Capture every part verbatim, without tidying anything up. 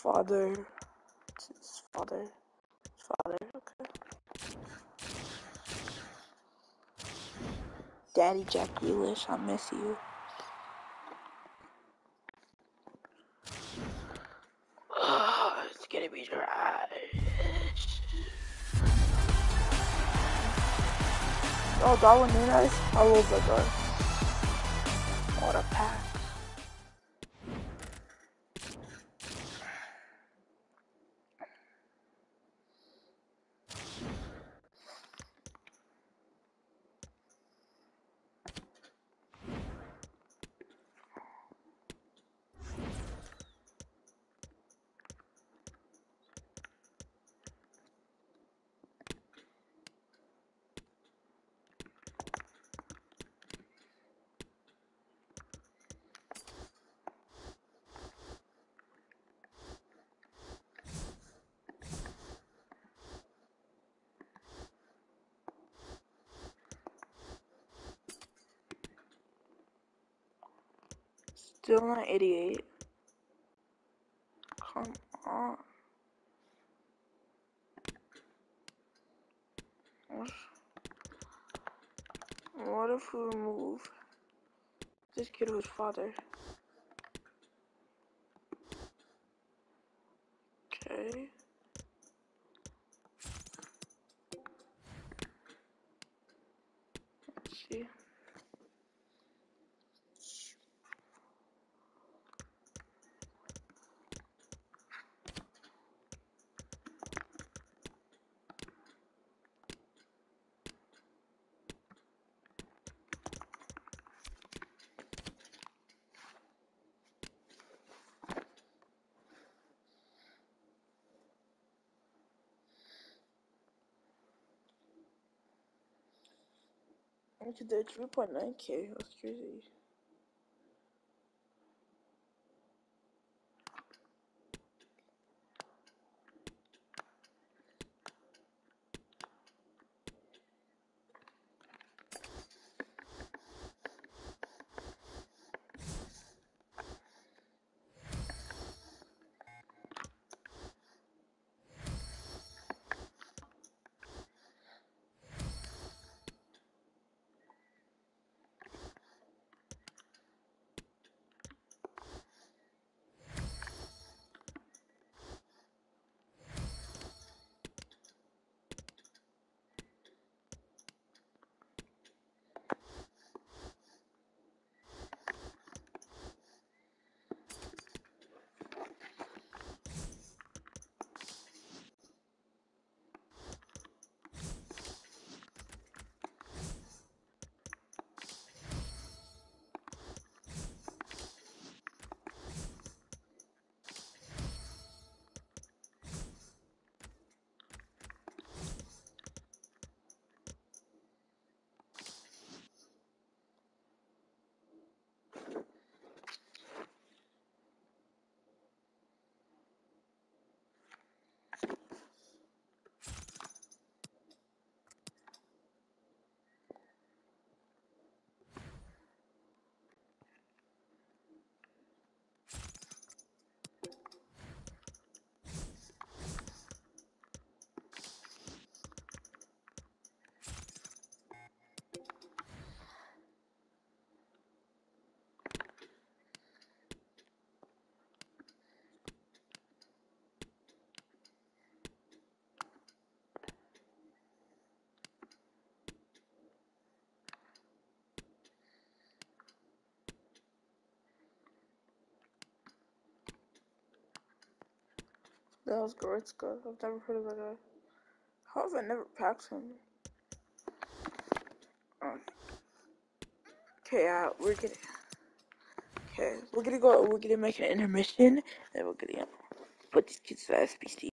father. It's his father. His father, okay. Daddy Jack Grealish, I miss you. Oh, it's gonna be dry. Oh, Darwin Nunez? How old is that guy? What a pass. Still not eighty-eight. Come on. What if we remove this kid who's father? Okay. Let's see. Look at that, three point nine K. That's crazy. That was Goretzka. I've never heard of that guy. How have I never packed him? Okay, yeah, we're gonna. Okay, we're gonna go. We're gonna make an intermission, and we're gonna put these kids to S B C.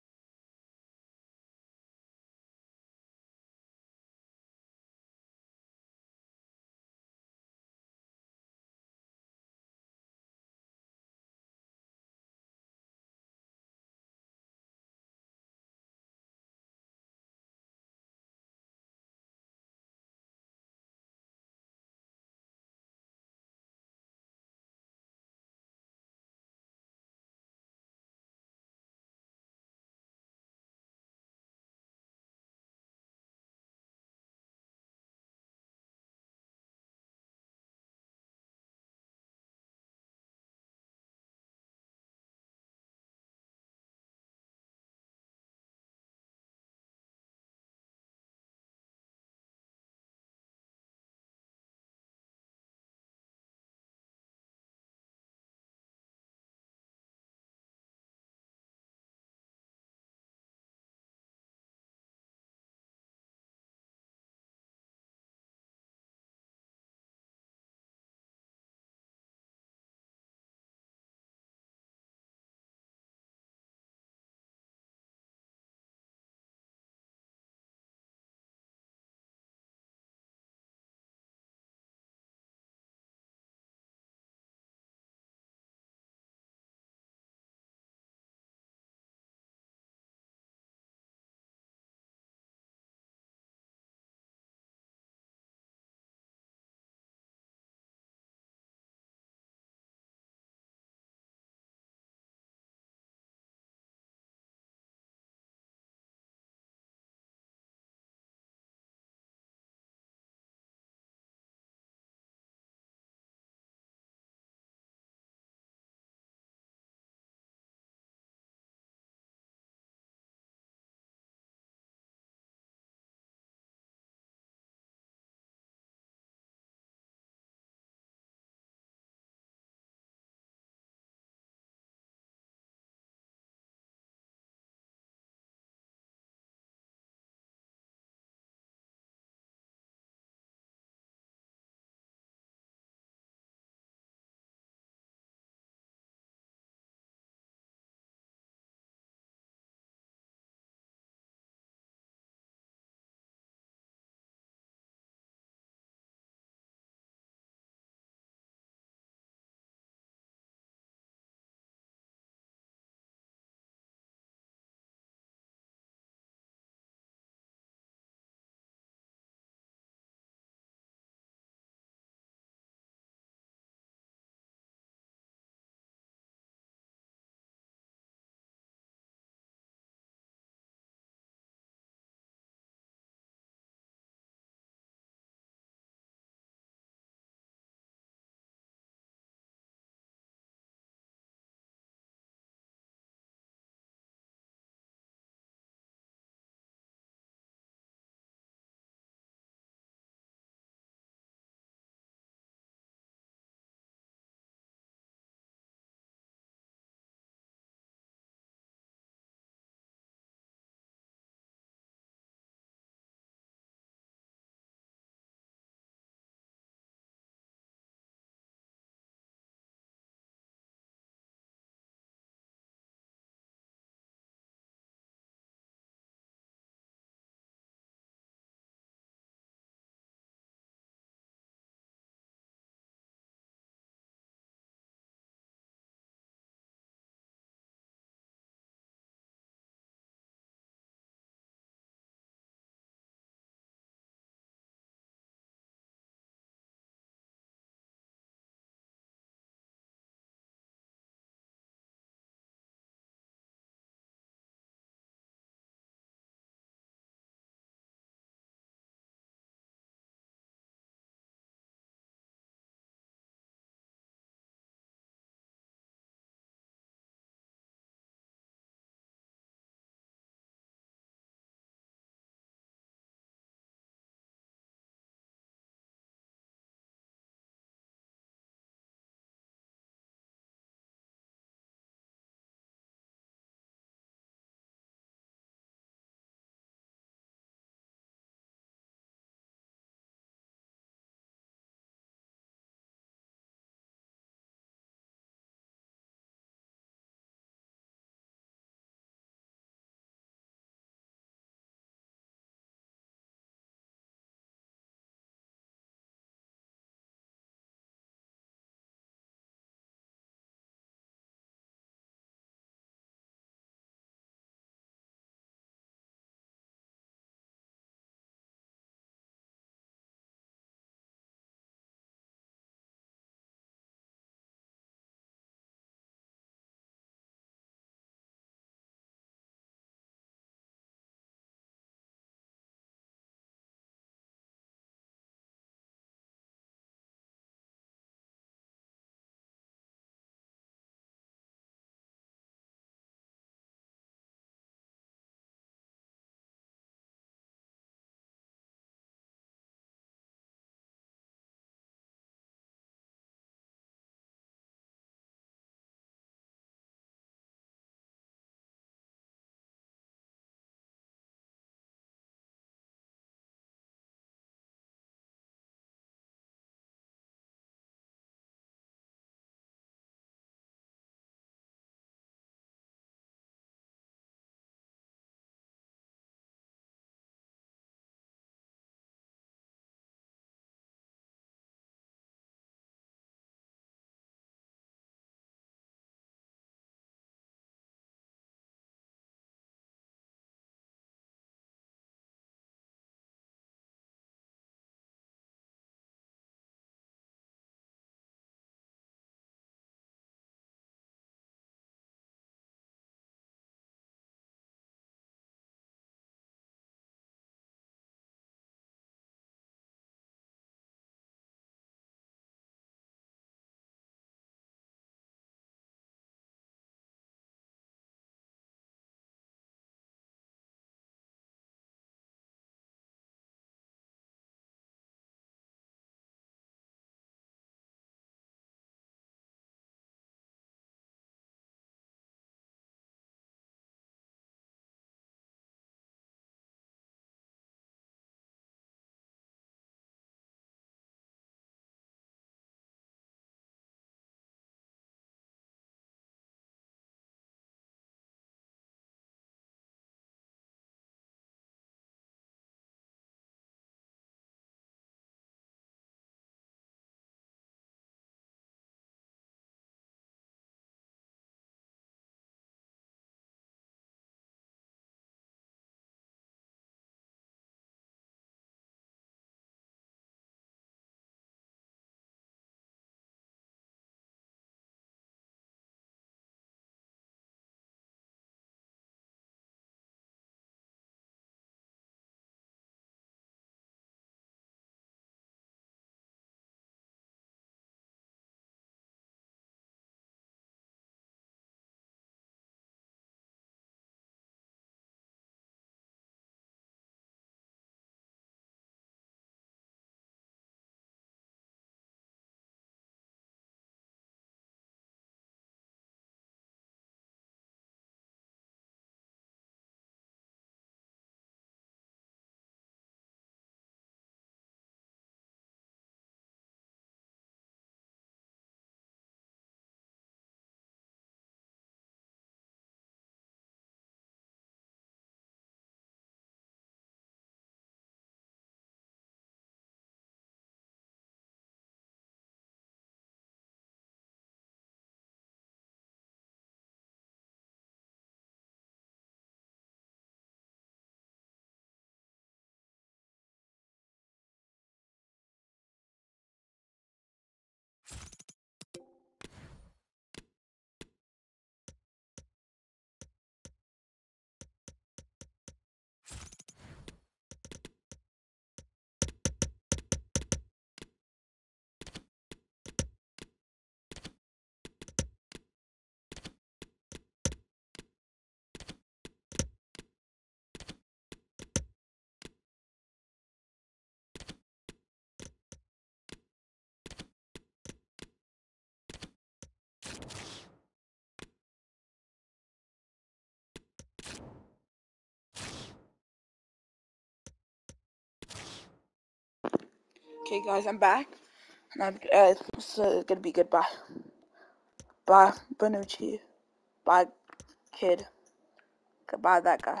Okay, guys, I'm back. And I'm, uh, it's uh, gonna be goodbye. Bye, Benucci. Bye, kid. Goodbye, that guy.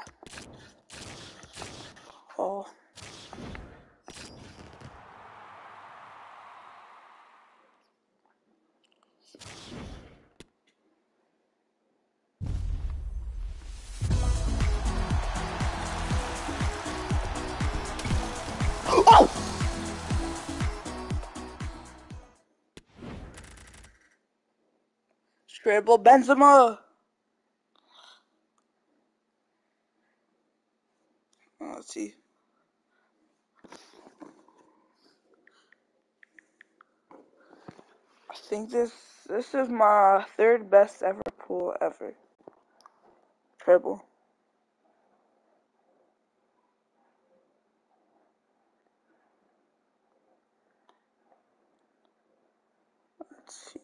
Oh. Oh! Scribble Benzema. Oh, let's see. I think this this is my third best ever pool ever. Triple. Let's see.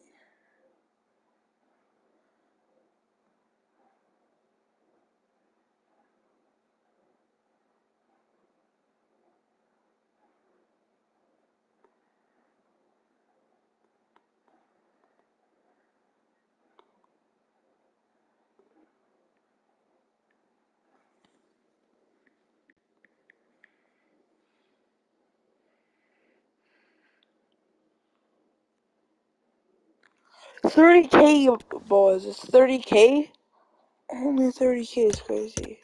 thirty K, boys. It's thirty K? Only thirty K is crazy.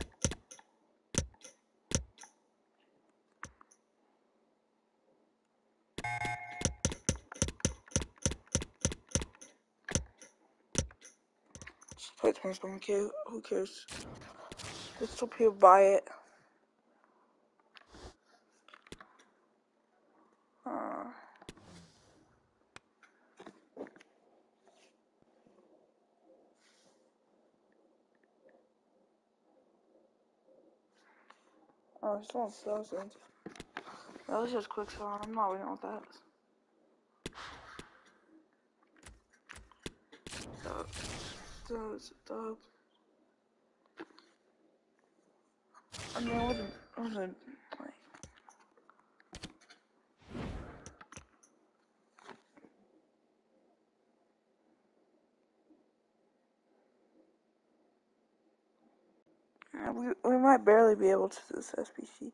Just play twenty-seven K. Who cares? Just so people buy it. Uh, oh, it's one thousand. That was just quick song. I'm not waiting on that. Dub. Dubs. Dub. I mean, I wasn't. I wasn't like. Yeah, we, we might barely be able to do this S P C.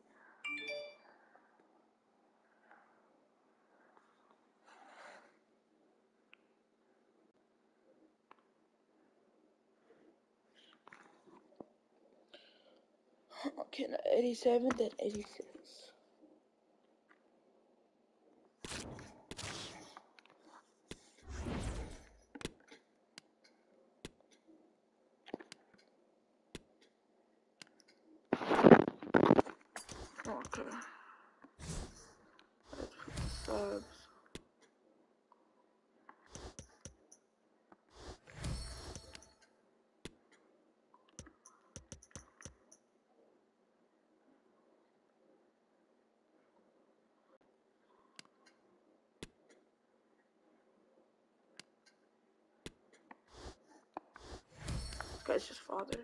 Okay, now eighty-seven, then eighty-six. Okay. Let's put subs. This guy's just father.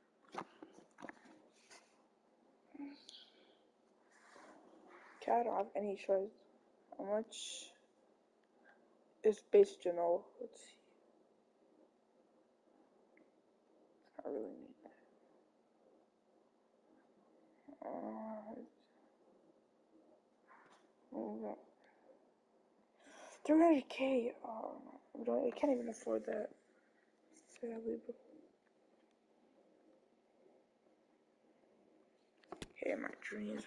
Okay, I don't have any choice. How much is base general? Let's see. I really need that. Uh, three hundred K. Oh, we don't, I can't even afford that. Sadly, but hey, my dreams.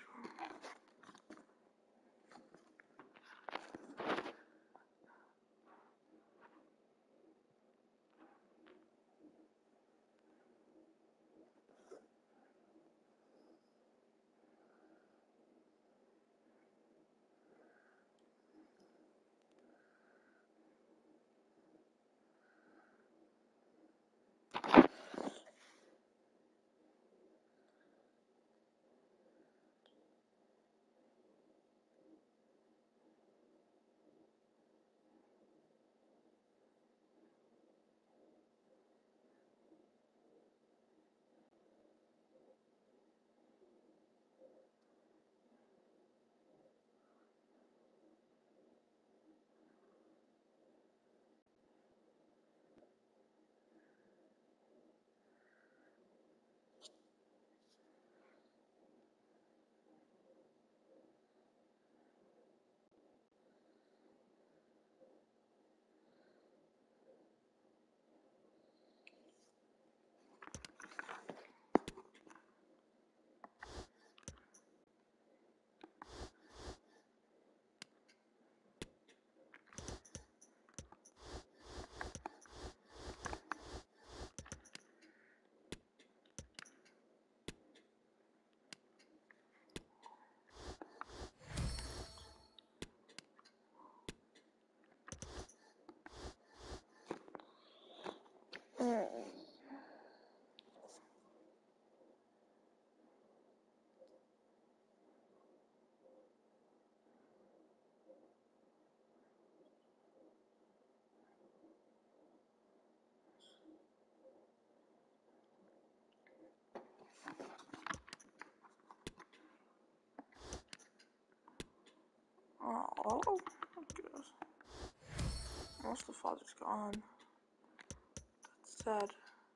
Oh, goodness. Most of the father's gone. That's sad.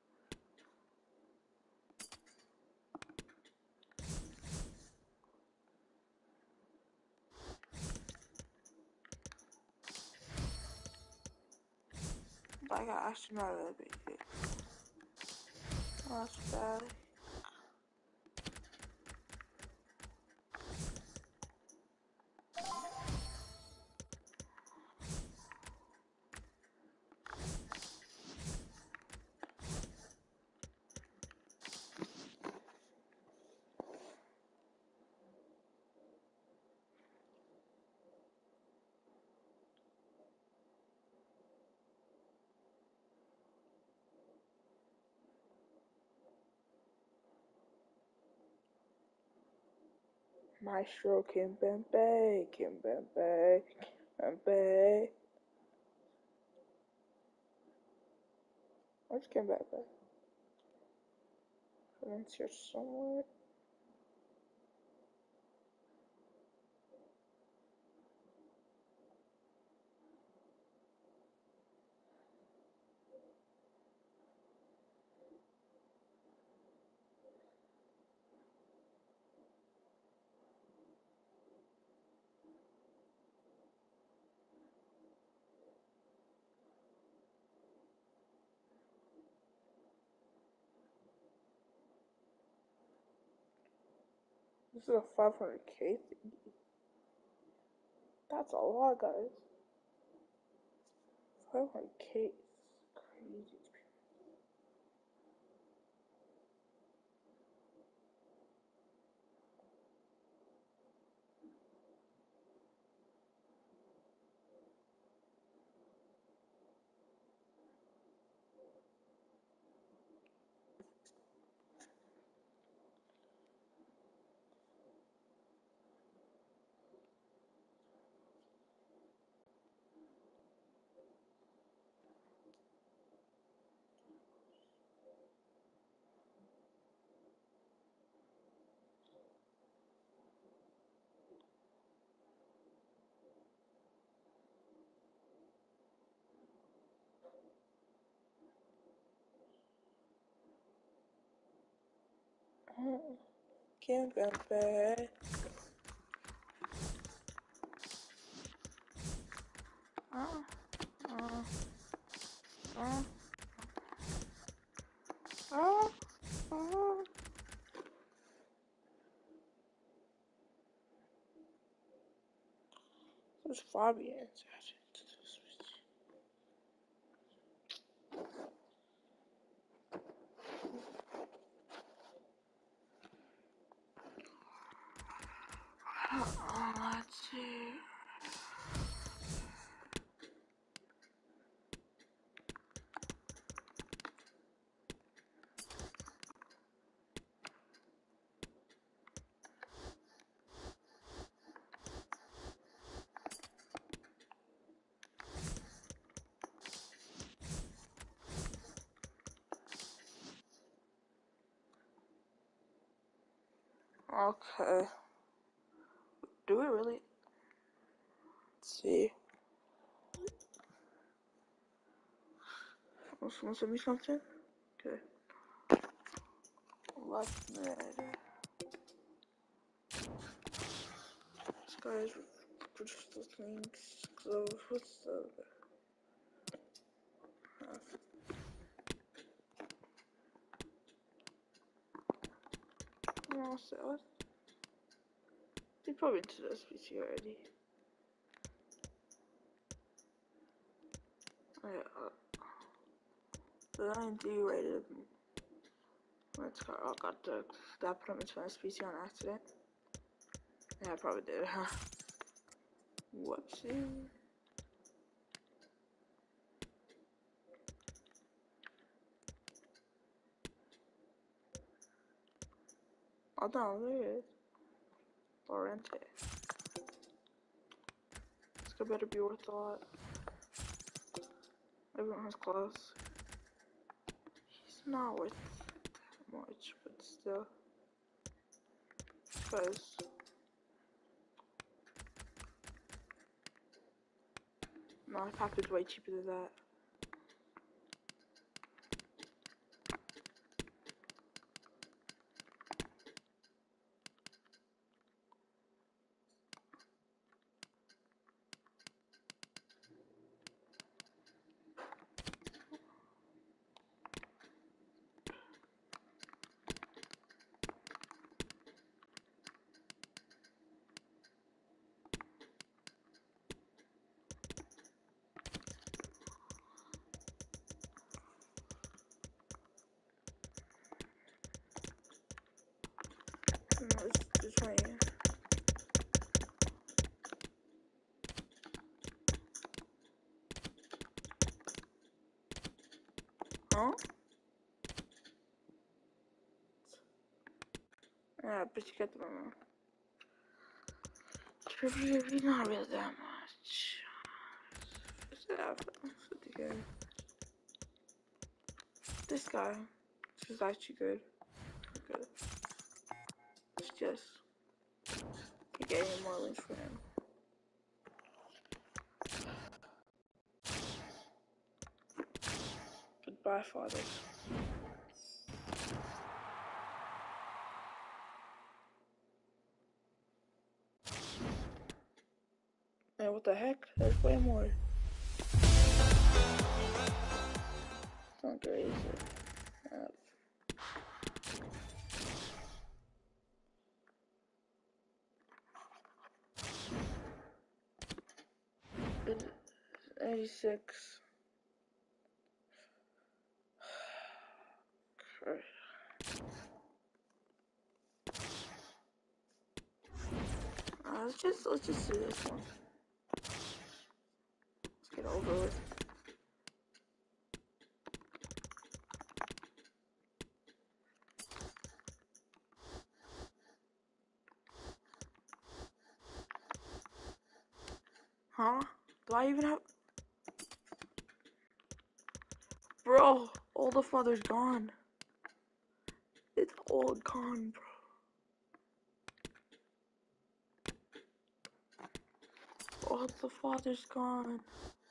But I got actually not really big. Oh, that's bad. Maestro Kimpembe, Kimpembe, Kimpembe. Where's Kimpembe? It's here somewhere. This is a five hundred K thing. That's a lot, guys. five hundred K is crazy. Kimpembe. Uh, uh, uh, uh, uh. There's Fabian. Let's see. Okay. Do we really? Let's see. Someone send me something? Okay. Left mid. This guy's produced the links. So, what's the. Oh, so what? They probably into this P C already. Oh, yeah. Uh, the nine D rated. Let's go. Oh, got the. That put him into S P C on accident. Yeah, I probably did, huh? Whoopsie. Oh, no, there it is. Lorente. This guy better be worth a lot. Everyone has close. He's not worth that much, but still. This guy's. No, the package way cheaper than that. No, it's just right here. Huh? Yeah, but you get the memo. Trivia, not really that much. What's that? Pretty good. This guy, this is actually good. Good. It's just getting more links for him. Goodbye, father. Man, what the heck? There's way more. It's not great, is it? Uh, eighty-six. Uh, let's just let's just do this one. Let's get over with. Huh? Do I even have? Bro, all the father's gone. It's all gone, bro. All the father's gone.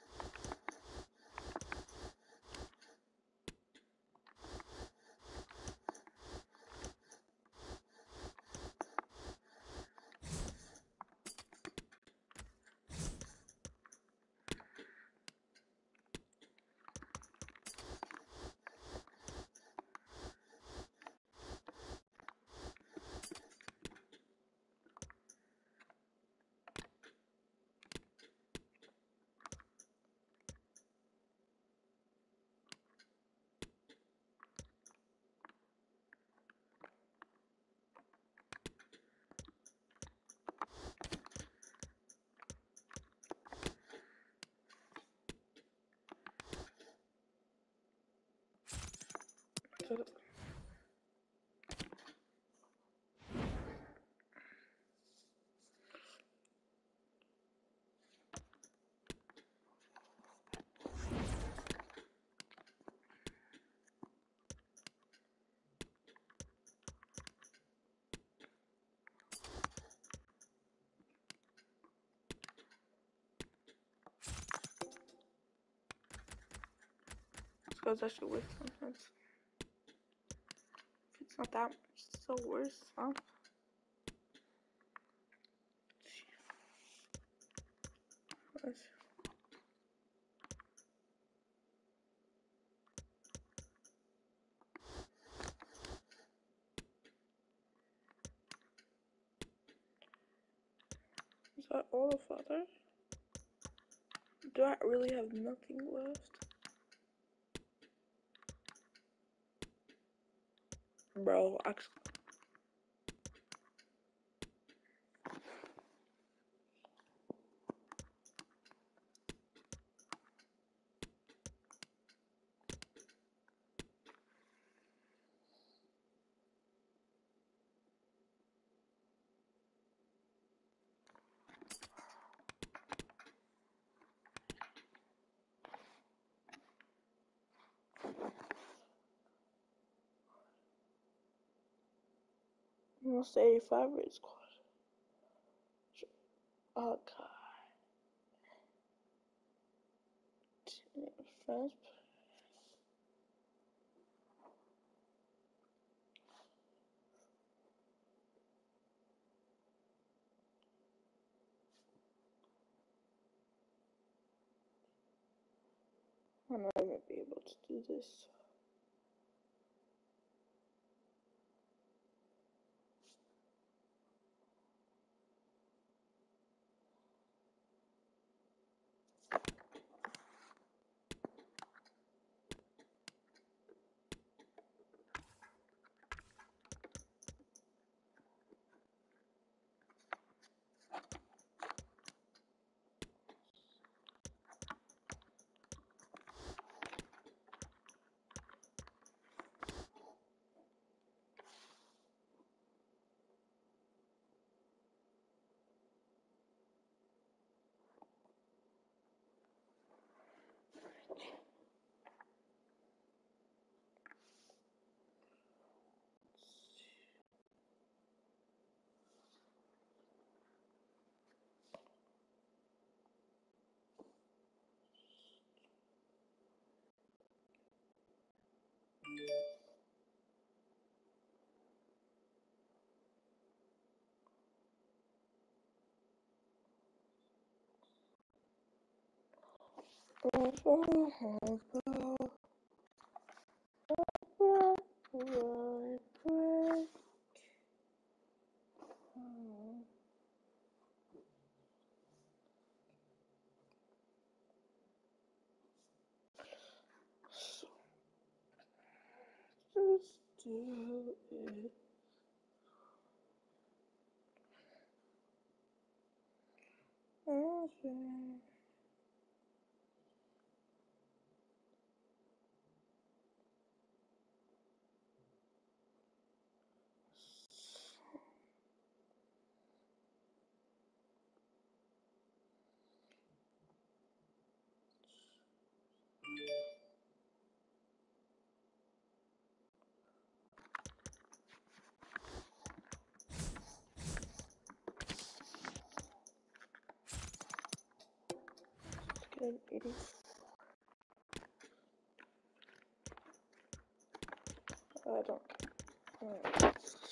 This guy's actually worth sometimes. If it's not that much, it's still worse, huh? Let's Is that all the father? Do I really have nothing left? Bro, actually. Almost eighty-five raid squad. Oh god. friends. I'm not even be able to do this. Just do it. Okay. Good, eighty. I don't. Mm.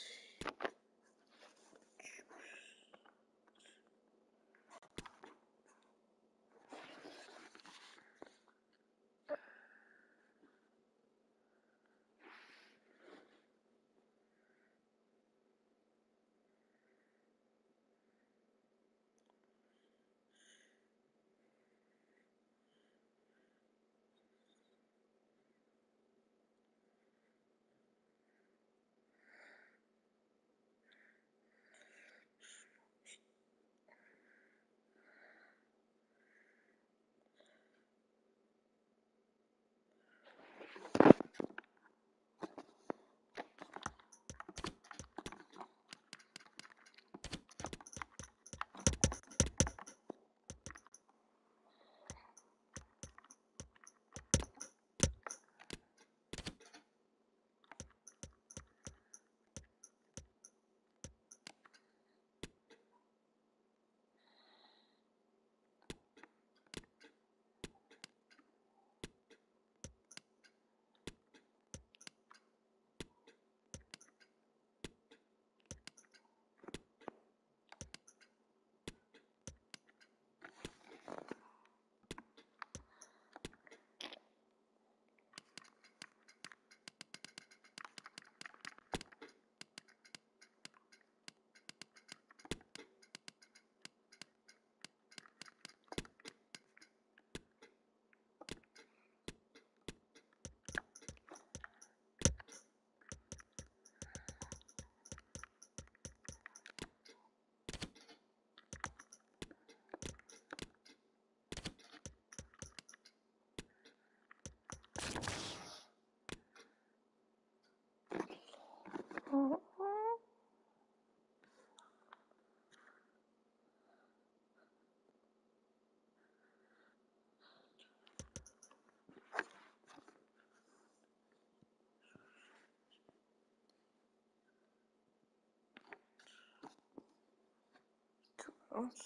Oh,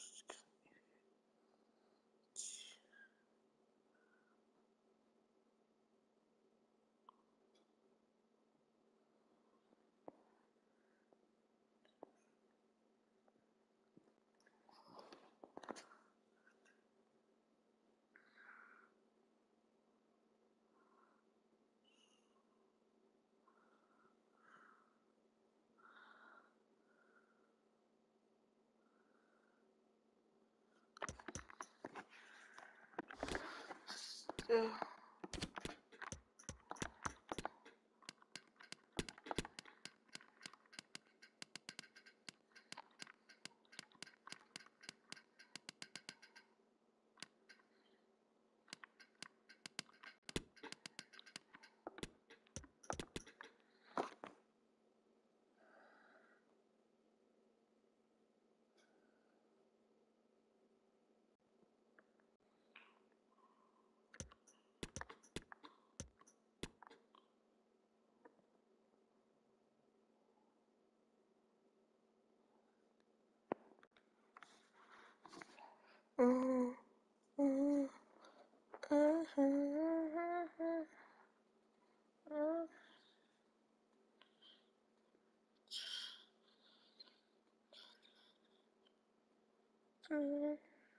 Yeah. Mm, mm, mm, mm, mm.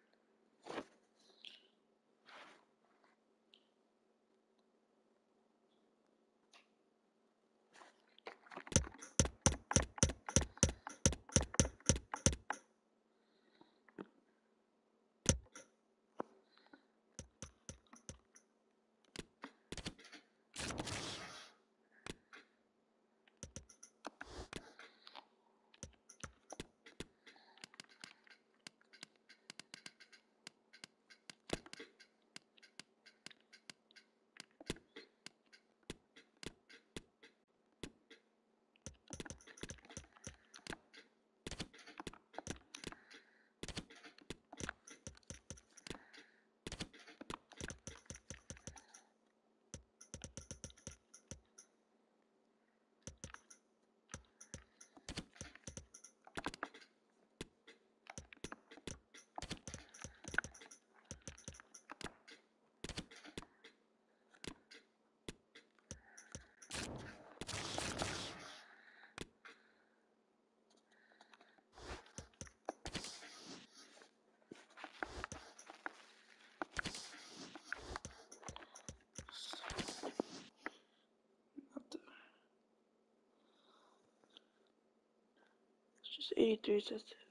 It's just eighty-three, that's it.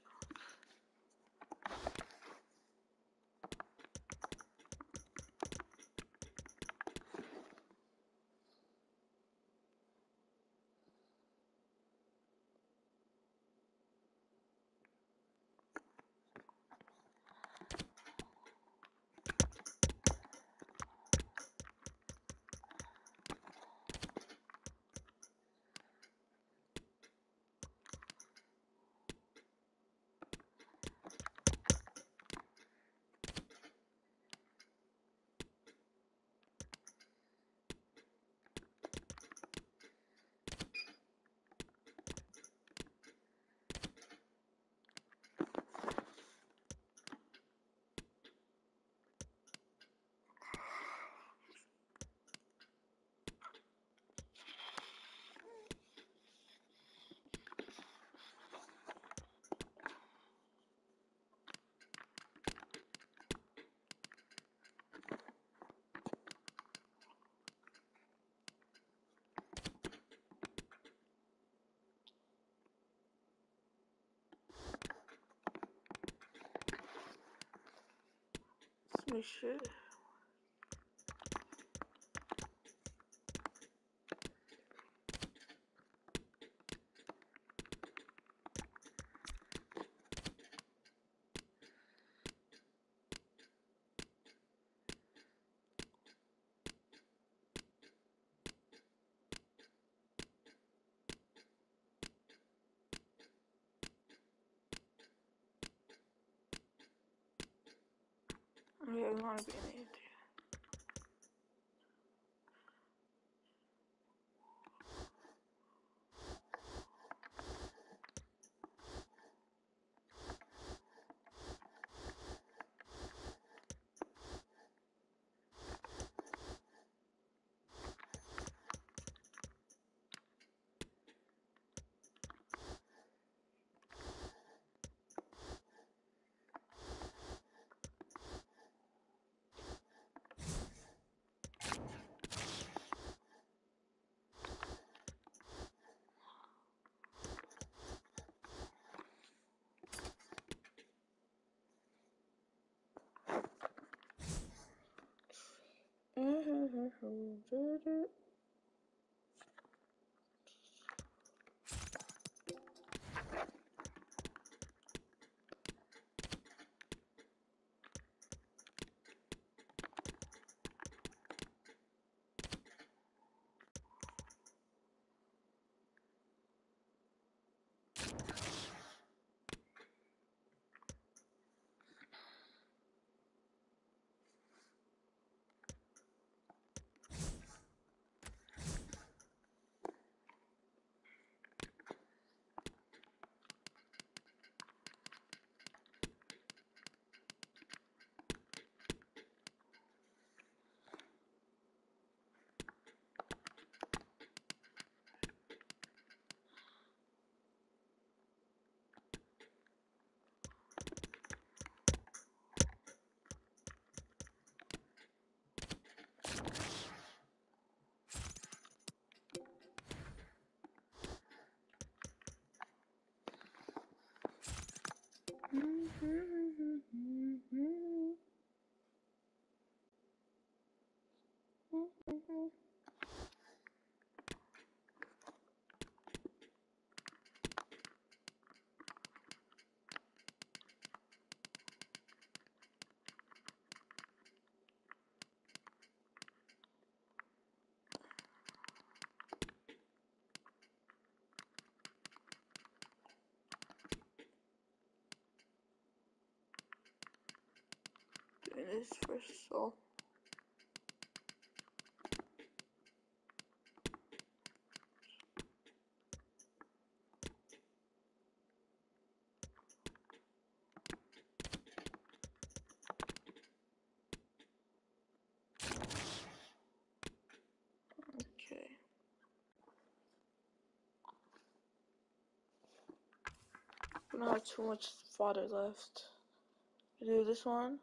Smooth shit. Okay, we want to be in eighty. Who did it? Doing this first, so. Okay. We don't have too much fodder left to do this one.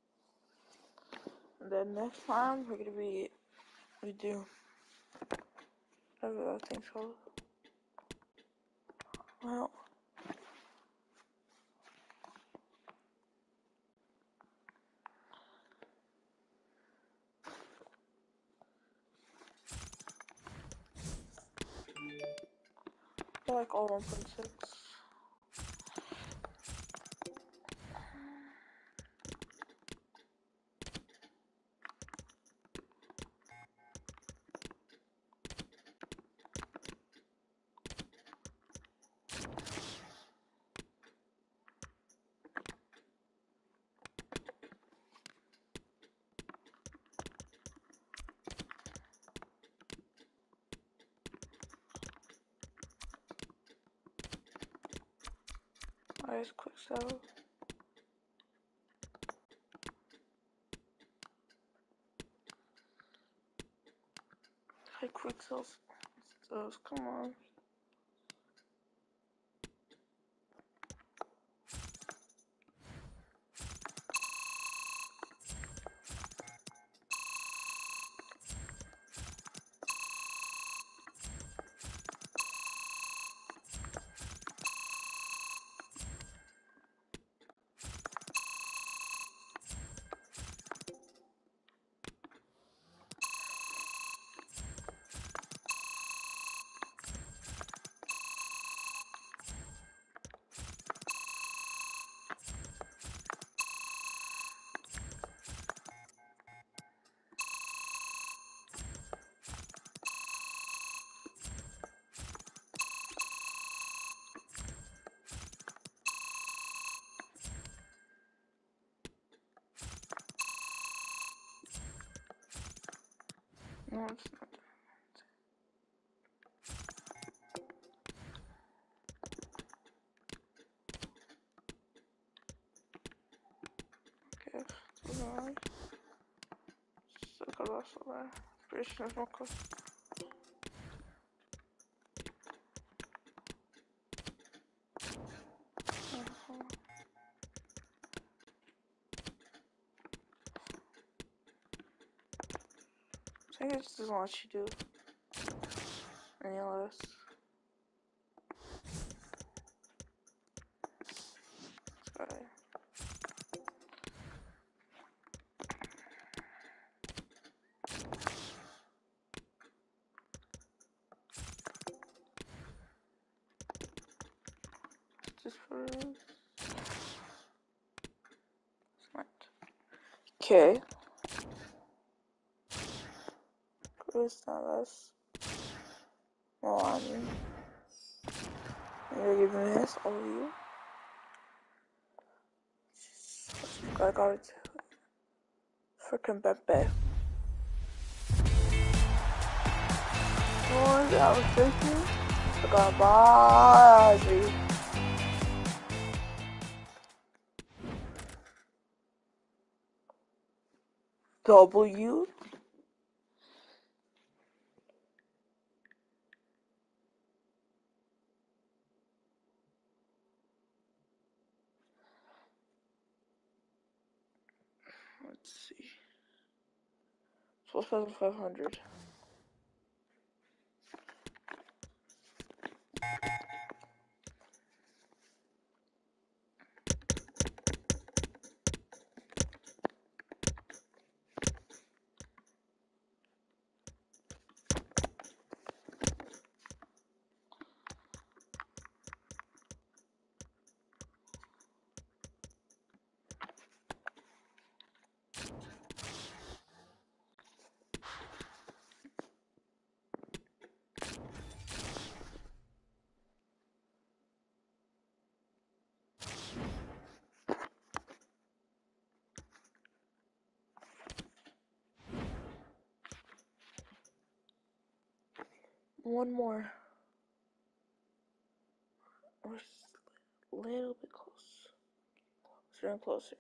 And then next time we're gonna be we do whatever that thing's called. Well, I like all one point six. Nice quick sell. High quick sells. Those, come on. No, it's not. Okay, so now Suka losowe. Spryszne oko. I think it just doesn't let you do any less. Sorry. Okay. Chris Navas. Milani. You're giving me this, all of you. I got it. Freaking Pepe. Oh, that was tricky. I got Baji. W. Let's see. twelve thousand five hundred. One more. We're a little bit close. Closer and closer.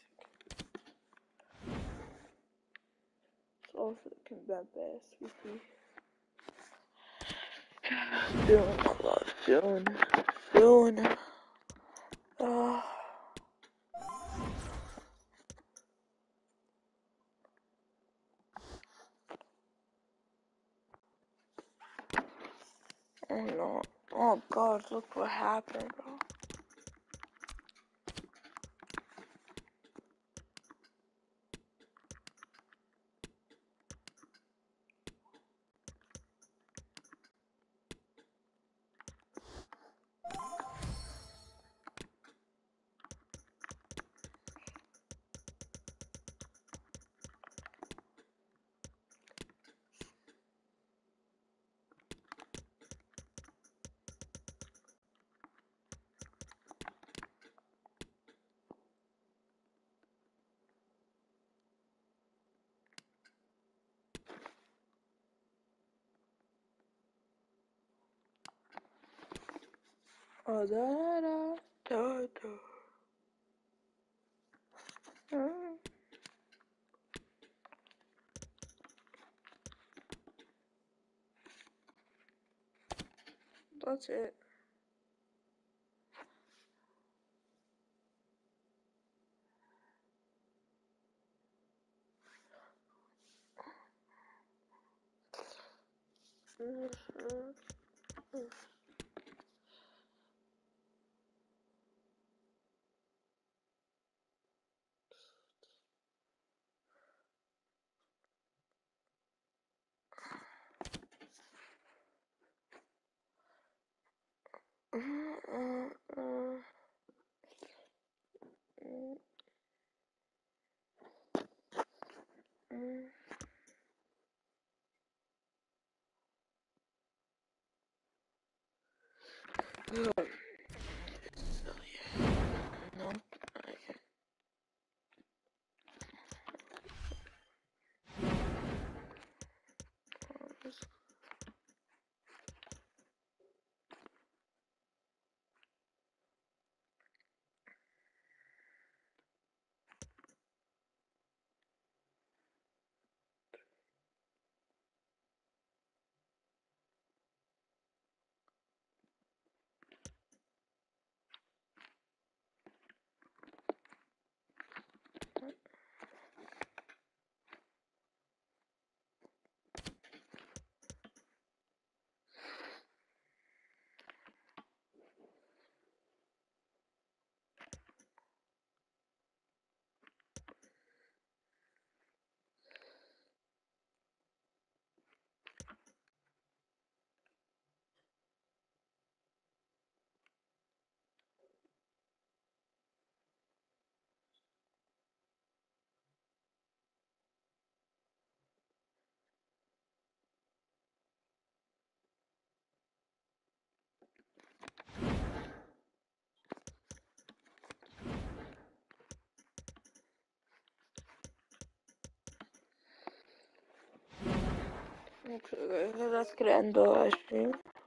So for the Kimbembe, sweetie. Doing, my love. Doing. Doing. Uh, oh no. Oh god, look what happened, bro. Oh, da da da da da. That's it. No, I can't. Okay, guys, that's gonna end the live stream.